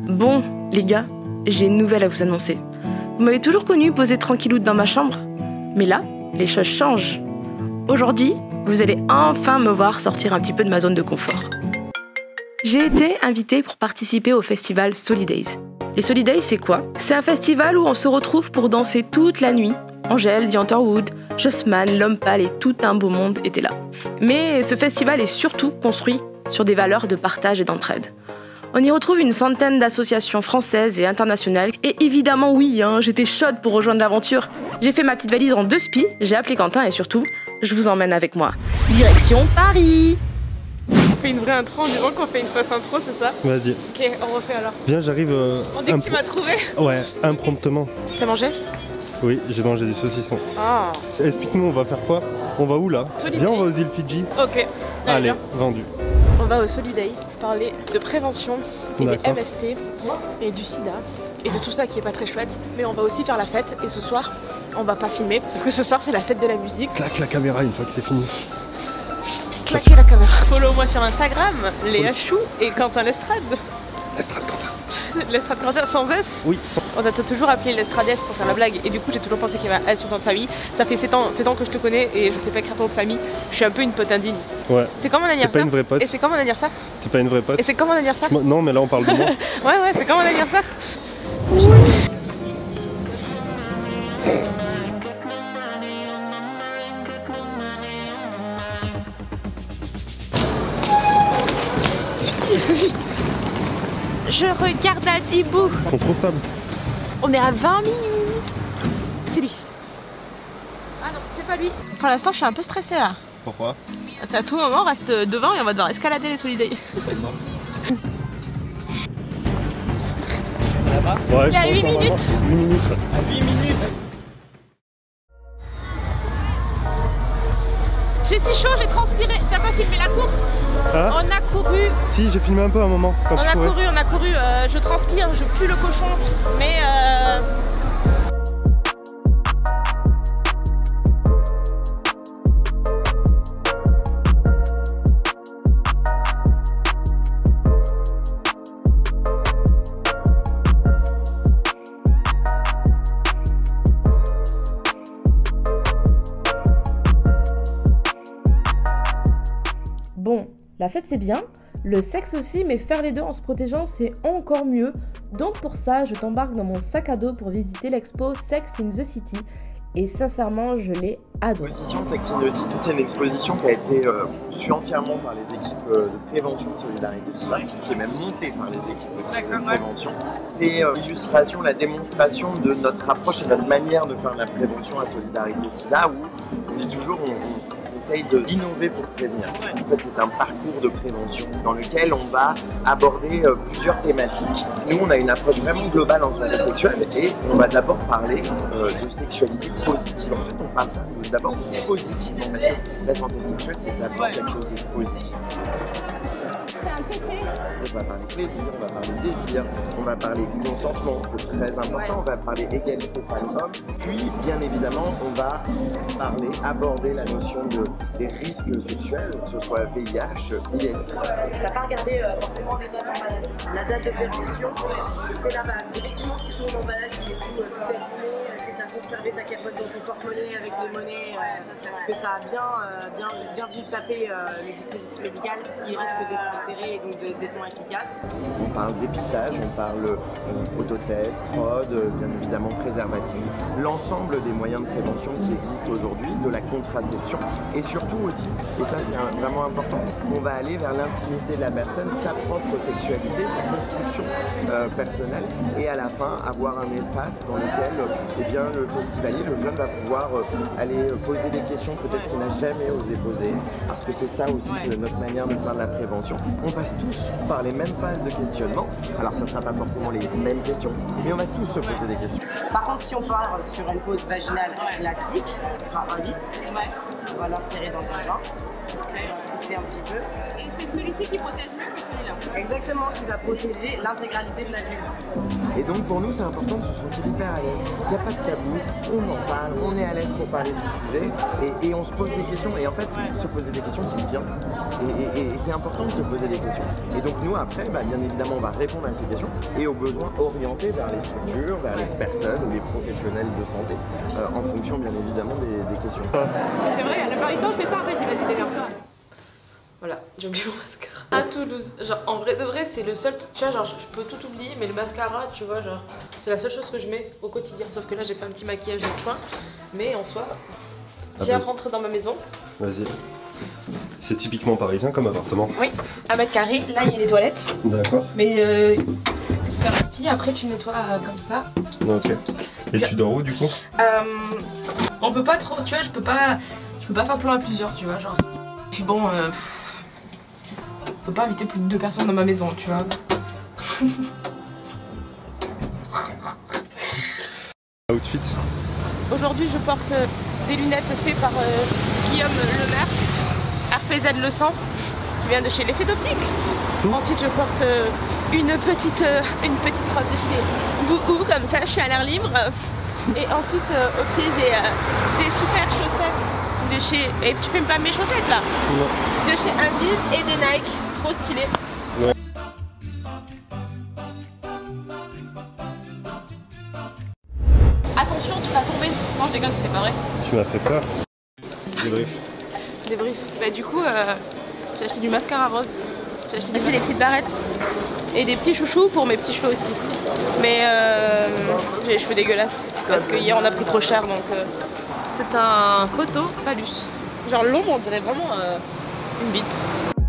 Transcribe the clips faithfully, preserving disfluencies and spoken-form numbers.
Bon, les gars, j'ai une nouvelle à vous annoncer. Vous m'avez toujours connu poser tranquilloute dans ma chambre, mais là, les choses changent. Aujourd'hui, vous allez enfin me voir sortir un petit peu de ma zone de confort. J'ai été invitée pour participer au festival Solidays. Les Solidays, c'est quoi? C'est un festival où on se retrouve pour danser toute la nuit. Angèle, The Underwood, Jossman, L'Homme Pâle et tout un beau monde étaient là. Mais ce festival est surtout construit sur des valeurs de partage et d'entraide. On y retrouve une centaine d'associations françaises et internationales. Et évidemment, oui, hein, j'étais chaude pour rejoindre l'aventure. J'ai fait ma petite valise en deux spies, j'ai appelé Quentin et surtout, je vous emmène avec moi. Direction Paris! On fait une vraie intro en disant qu'on fait une fausse intro, c'est ça? Vas-y. Ok, on refait alors. Viens, j'arrive. Euh, on dit que tu m'as trouvé? Ouais, impromptement. T'as mangé? Oui, j'ai mangé du saucisson. Ah. Explique-nous, on va faire quoi? On va où là? Solidays. Viens, on va aux îles Fidji. Ok. Allez, vendu. On va au Solidays parler de prévention et des M S T et du sida et de tout ça qui est pas très chouette. Mais on va aussi faire la fête et ce soir, on va pas filmer parce que ce soir c'est la fête de la musique. Claque la caméra une fois que c'est fini. Claquez la caméra. Follow-moi sur Instagram, Léa Chou et Quentin Lestrade. Lestrade Quentin. Lestrade Quentin sans S? Oui. On t'a toujours appelé Lestrade S pour faire la blague et du coup j'ai toujours pensé qu'il y avait un S sur ton nom de famille. Ça fait sept ans, sept ans que je te connais et je sais pas écrire ton nom de famille. Je suis un peu une pote indigne. Ouais. C'est quand mon anniversaire? T'es pas une vraie pote. Et c'est quand mon anniversaire? T'es pas une vraie pote. Et c'est quand mon anniversaire? Non mais là on parle de moi. Ouais ouais, c'est quand mon anniversaire? Je regarde à dix bouts. Ils sont trop stables. On est à vingt minutes. C'est lui. Ah non, c'est pas lui. Pour l'instant, je suis un peu stressée là. Pourquoi? C'est à tout moment, on reste devant et on va devoir escalader les Solidays. Ça va? Ouais, il y a huit minutes. huit minutes. À huit minutes. J'ai si chaud, j'ai transpiré. T'as pas filmé la course? Hein? On a couru. Si, j'ai filmé un peu à un moment. Quand on a courais. couru, on a couru. Euh, je transpire, je pue le cochon. Mais euh... Bon, la fête c'est bien, le sexe aussi, mais faire les deux en se protégeant c'est encore mieux. Donc pour ça, je t'embarque dans mon sac à dos pour visiter l'expo Sex in the City. Et sincèrement, je l'ai adoré. L'exposition Sex in the City, c'est une exposition qui a été euh, conçue entièrement par les équipes euh, de prévention de solidarité SIDA, qui est même montée par les équipes aussi de prévention. C'est euh, l'illustration, la démonstration de notre approche et notre manière de faire de la prévention à solidarité SIDA, où on dit toujours on, on, d'innover pour prévenir. En fait, c'est un parcours de prévention dans lequel on va aborder euh, plusieurs thématiques. Nous, on a une approche vraiment globale en santé sexuelle et on va d'abord parler euh, de sexualité positive. En fait, on parle ça d'abord positivement parce que la santé sexuelle, c'est d'abord quelque chose de positif. On va parler plaisir, on va parler désir, on va parler consentement, c'est très important, on va parler égalité femmes-hommes, puis bien évidemment on va parler, aborder la notion de, des risques sexuels, que ce soit V I H, I S. T'as pas regardé euh, forcément les dates d'emballage. La date de péremption, c'est la base. Effectivement, si ton emballage il est tout, euh, tout est que t'as conservé ta capote dans ton porte-monnaie avec les monnaies, euh, que ça a bien, euh, bien, bien vu taper euh, le dispositif médical qui risque d'être enterré et donc d'être moins efficace. On parle dépistage, on parle euh, autotest, fraude, bien évidemment préservatif, l'ensemble des moyens de prévention qui existent aujourd'hui, de la contraception et surtout aussi, et ça c'est vraiment important, on va aller vers l'intimité de la personne, sa propre sexualité, sa construction euh, personnelle et à la fin avoir un espace dans lequel eh bien, le festivalier, le jeune va pouvoir euh, aller poser des questions peut-être qu'il n'a jamais osé poser parce que c'est ça aussi de notre manière de faire de la prévention. On passe tous par les mêmes phases de questionnement, alors ça ne sera pas forcément les mêmes questions, mais on va tous se poser des questions. Par contre, si on part sur une pose vaginale classique, on fera un litre, on va l'insérer dans le vagin, pousser un petit peu. Et c'est celui-ci qui protège mieux que celui-là. Exactement, qui va protéger l'intégralité de la vulve. Et donc pour nous c'est important de se sentir hyper à l'aise. Il n'y a pas de tabou, on en parle, on est à l'aise pour parler du sujet et, et on se pose des questions. Et en fait, se poser des questions c'est bien. Et, et, et c'est important de se poser des questions. Et donc nous après, bah, bien évidemment on va répondre à ces questions et aux besoins orientés vers les structures, vers les personnes ou les professionnels de santé, euh, en fonction bien évidemment des, des questions. C'est vrai, la Mariton fait ça, après il va se démerder. Voilà, j'ai oublié mon mascara. À Toulouse, genre en vrai de vrai, c'est le seul, tu vois, genre je peux tout oublier, mais le mascara, tu vois, genre c'est la seule chose que je mets au quotidien. Sauf que là j'ai fait un petit maquillage de chouin, mais en soi, viens ah bah. rentre dans ma maison. Vas-y. C'est typiquement parisien comme appartement. Oui, un mètre carré, là il y a les toilettes. D'accord. Mais euh, faire un pipi, après tu nettoies euh, comme ça. Ok. Et tu dors où du coup? euh, On peut pas trop, tu vois, je peux pas, je peux pas faire plan à plusieurs, tu vois, genre. Puis bon, euh, je peux pas inviter plus de deux personnes dans ma maison, tu vois. Outfit. Aujourd'hui, je porte des lunettes faites par euh, Guillaume Lemaire, R P Z Le cent, qui vient de chez l'Effet d'Optique. Mmh. Ensuite, je porte euh, une, petite, euh, une petite robe de chez Bouhou, comme ça, je suis à l'air libre. Et ensuite, euh, au pied, j'ai euh, des super chaussettes de chez... Et tu filmes pas mes chaussettes là? Non. De chez Invis et des Nike, trop stylés. Ouais. Attention, tu vas tomber. Non, je déconne, c'était pas vrai. Tu m'as fait peur. Débrief. Débrief. Bah du coup, euh, j'ai acheté du mascara rose. J'ai acheté, acheté des petites barrettes et des petits chouchous pour mes petits cheveux aussi. Mais euh, j'ai les cheveux dégueulasses parce que hier on a pris trop cher, donc euh, c'est un poteau phallus. Genre long, on dirait vraiment euh, une bite.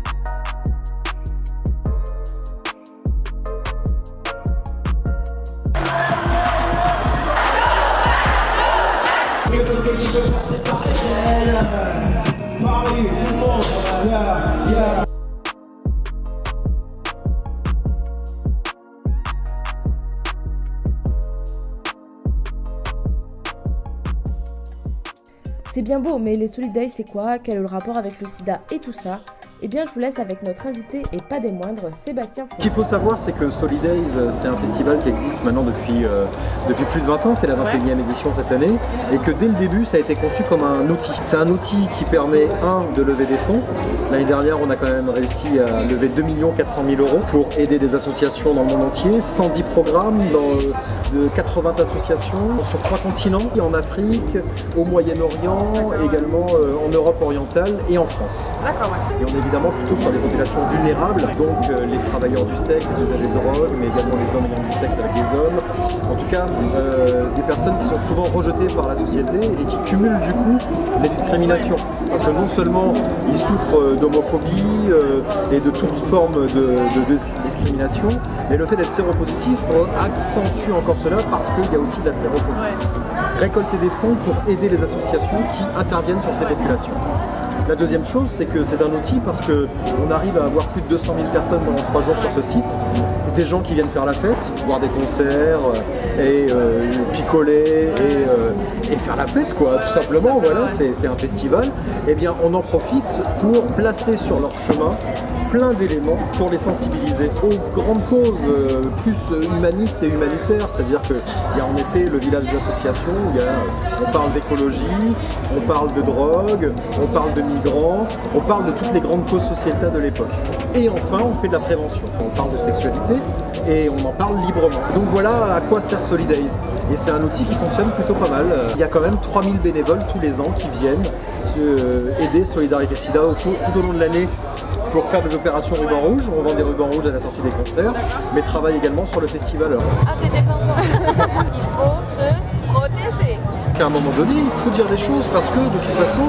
C'est bien beau, mais les Solid Days c'est quoi? Quel est le rapport avec le sida et tout ça? Eh bien, je vous laisse avec notre invité et pas des moindres, Sébastien Foucault. Ce qu'il faut savoir, c'est que Solid Days, c'est un festival qui existe maintenant depuis, euh, depuis plus de vingt ans, c'est la vingt et unième édition cette année, et que dès le début, ça a été conçu comme un outil. C'est un outil qui permet, un, de lever des fonds. L'année dernière, on a quand même réussi à lever deux millions quatre cent mille euros pour aider des associations dans le monde entier, cent dix programmes dans de quatre-vingts associations sur trois continents, en Afrique, au Moyen-Orient, également euh, en Europe orientale et en France. D'accord, ouais. Et on est évidemment plutôt sur des populations vulnérables, donc euh, les travailleurs du sexe, les usagers de drogue, mais également les hommes ayant du sexe avec des hommes. En tout cas, euh, des personnes qui sont souvent rejetées par la société et qui cumulent du coup les discriminations. Parce que non seulement ils souffrent d'homophobie euh, et de toute forme de, de, de discrimination, mais le fait d'être séropositif accentue encore cela parce qu'il y a aussi de la sérophobie. Ouais. Récolter des fonds pour aider les associations qui interviennent sur ces populations. La deuxième chose, c'est que c'est un outil parce qu'on arrive à avoir plus de deux cent mille personnes pendant trois jours sur ce site, des gens qui viennent faire la fête, voir des concerts et euh, picoler et, euh, et faire la fête quoi, tout simplement, voilà, c'est un festival. Et bien on en profite pour placer sur leur chemin plein d'éléments pour les sensibiliser aux grandes causes euh, plus humanistes et humanitaires, c'est-à-dire qu'il y a en effet le village d'associations, il y a, on parle d'écologie, on parle de drogue, on parle de migrants, on parle de toutes les grandes causes sociétales de l'époque. Et enfin, on fait de la prévention, on parle de sexualité et on en parle librement. Donc voilà à quoi sert Solid Days. Et c'est un outil qui fonctionne plutôt pas mal. Il y a quand même trois mille bénévoles tous les ans qui viennent euh, aider Solidarité Sida tout, tout au long de l'année pour faire des opérations ruban rouge. On vend des rubans rouges à la sortie des concerts, mais travaille également sur le festival. Ah, c'était pas moi. Il faut se protéger. À un moment donné, il faut dire des choses parce que de toute façon,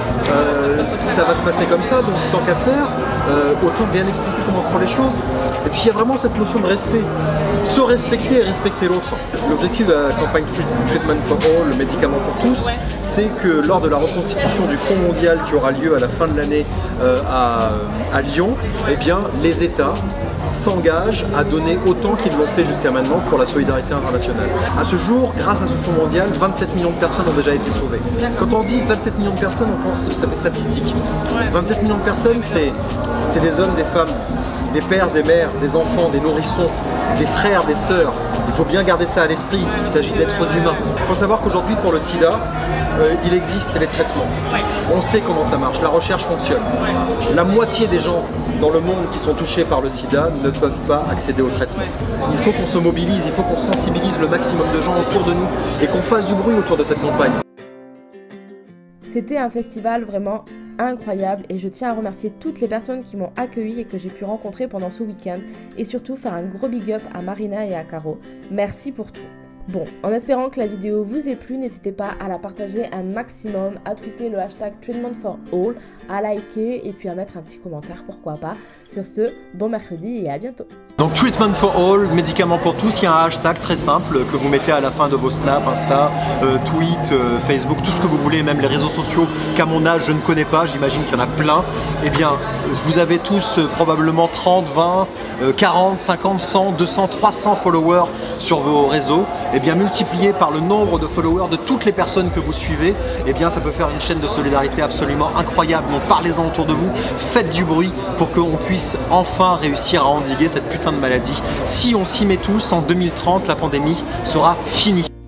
euh, ça va se passer comme ça, donc tant qu'à faire, euh, autant bien expliquer comment se font les choses. Et puis il y a vraiment cette notion de respect. Se respecter et respecter l'autre. L'objectif de la campagne Treatment for All, le médicament pour tous, ouais. c'est que lors de la reconstitution du Fonds mondial qui aura lieu à la fin de l'année euh, à, à Lyon, eh bien, les États s'engagent à donner autant qu'ils l'ont fait jusqu'à maintenant pour la solidarité internationale. À ce jour, grâce à ce fonds mondial, vingt-sept millions de personnes ont déjà été sauvées. Quand on dit vingt-sept millions de personnes, on pense que ça fait statistique. Ouais. vingt-sept millions de personnes, c'est des hommes, des femmes des pères, des mères, des enfants, des nourrissons, des frères, des sœurs. Il faut bien garder ça à l'esprit, il s'agit d'êtres humains. Il faut savoir qu'aujourd'hui pour le sida, euh, il existe les traitements. On sait comment ça marche, la recherche fonctionne. La moitié des gens dans le monde qui sont touchés par le sida ne peuvent pas accéder au traitement. Il faut qu'on se mobilise, il faut qu'on sensibilise le maximum de gens autour de nous et qu'on fasse du bruit autour de cette campagne. C'était un festival vraiment incroyable et je tiens à remercier toutes les personnes qui m'ont accueilli et que j'ai pu rencontrer pendant ce week-end et surtout faire un gros big up à Marina et à Caro. Merci pour tout. Bon, en espérant que la vidéo vous ait plu, n'hésitez pas à la partager un maximum, à tweeter le hashtag Treatment for All, à liker et puis à mettre un petit commentaire, pourquoi pas. Sur ce, bon mercredi et à bientôt. Donc Treatment for All, médicaments pour tous, il y a un hashtag très simple que vous mettez à la fin de vos snaps, Insta, euh, tweet, euh, Facebook, tout ce que vous voulez, même les réseaux sociaux qu'à mon âge je ne connais pas, j'imagine qu'il y en a plein. Eh bien, vous avez tous euh, probablement trente, vingt, euh, quarante, cinquante, cent, deux cents, trois cents followers sur vos réseaux. Eh bien, multiplié par le nombre de followers de toutes les personnes que vous suivez, eh bien, ça peut faire une chaîne de solidarité absolument incroyable. Donc parlez-en autour de vous, faites du bruit pour qu'on puisse enfin réussir à endiguer cette putain de maladie. Si on s'y met tous, en deux mille trente, la pandémie sera finie.